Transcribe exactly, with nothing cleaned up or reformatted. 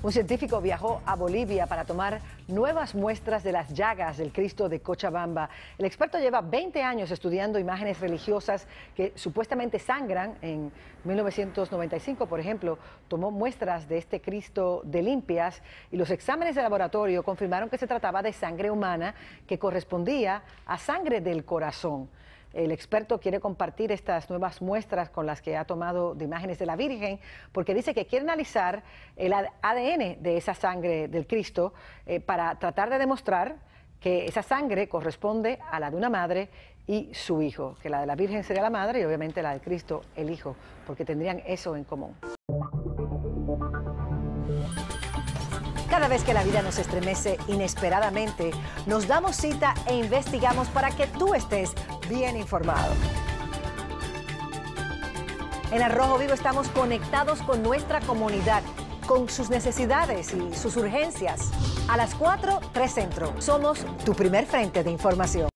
Un científico viajó a Bolivia para tomar nuevas muestras de las llagas del Cristo de Cochabamba. El experto lleva veinte años estudiando imágenes religiosas que supuestamente sangran. En mil novecientos noventa y cinco, por ejemplo, tomó muestras de este Cristo de limpias y los exámenes de laboratorio confirmaron que se trataba de sangre humana que correspondía a sangre del corazón. El experto quiere compartir estas nuevas muestras con las que ha tomado de imágenes de la Virgen, porque dice que quiere analizar el A D N de esa sangre del Cristo eh, para tratar de demostrar que esa sangre corresponde a la de una madre y su hijo, que la de la Virgen sería la madre y obviamente la del Cristo el hijo, porque tendrían eso en común. Cada vez que la vida nos estremece inesperadamente, nos damos cita e investigamos para que tú estés bien informado. En Al Rojo Vivo estamos conectados con nuestra comunidad, con sus necesidades y sus urgencias. A las cuatro, tres Centro. Somos tu primer frente de información.